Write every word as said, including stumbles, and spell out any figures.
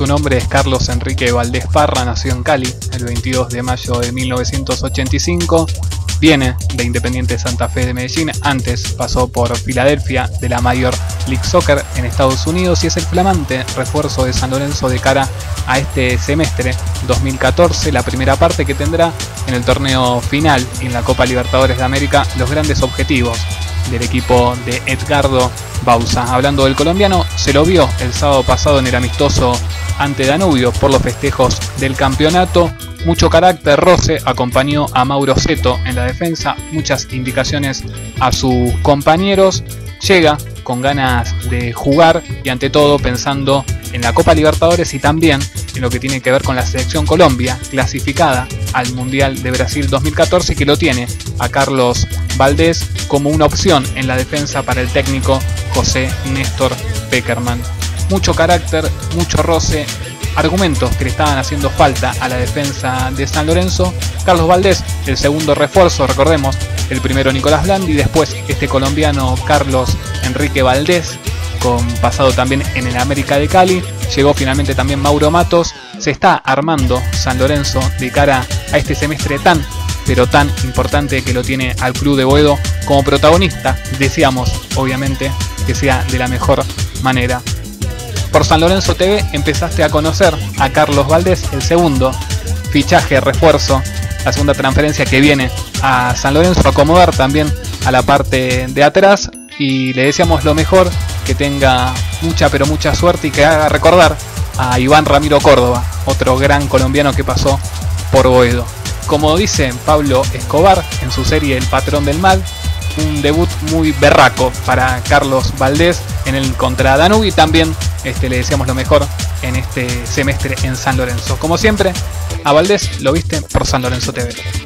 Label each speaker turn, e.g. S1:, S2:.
S1: nombre es Carlos Enrique Valdés Parra, nació en Cali el veintidós de mayo de mil novecientos ochenta y cinco. Viene de Independiente Santa Fe de Medellín, antes pasó por Filadelfia de la Major League Soccer en Estados Unidos y es el flamante refuerzo de San Lorenzo de cara a este semestre dos mil catorce, la primera parte que tendrá en el torneo final y en la Copa Libertadores de América los grandes objetivos del equipo de Edgardo Bauza. Hablando del colombiano, se lo vio el sábado pasado en el amistoso ante Danubio por los festejos del campeonato. Mucho carácter, roce, acompañó a Mauro Seto en la defensa, muchas indicaciones a sus compañeros, llega con ganas de jugar y ante todo pensando en la Copa Libertadores y también en lo que tiene que ver con la selección Colombia, clasificada al Mundial de Brasil dos mil catorce, que lo tiene a Carlos Valdés como una opción en la defensa para el técnico José Néstor Pekerman. Mucho carácter, mucho roce, argumentos que le estaban haciendo falta a la defensa de San Lorenzo. Carlos Valdés, el segundo refuerzo, recordemos, el primero Nicolás Blandi, después este colombiano Carlos Enrique Valdés, con pasado también en el América de Cali. Llegó finalmente también Mauro Matos. Se está armando San Lorenzo de cara a este semestre tan, pero tan importante que lo tiene al club de Boedo como protagonista. Deseamos, obviamente, que sea de la mejor manera. Por San Lorenzo T V empezaste a conocer a Carlos Valdés, el segundo fichaje, refuerzo, la segunda transferencia que viene a San Lorenzo a acomodar también a la parte de atrás, y le deseamos lo mejor, que tenga mucha pero mucha suerte y que haga recordar a Iván Ramiro Córdoba, otro gran colombiano que pasó por Boedo. Como dice Pablo Escobar en su serie El Patrón del Mal, un debut muy berraco para Carlos Valdés en el contra Danubio, y también este, le deseamos lo mejor en este semestre en San Lorenzo. Como siempre, a Valdés lo viste por San Lorenzo T V.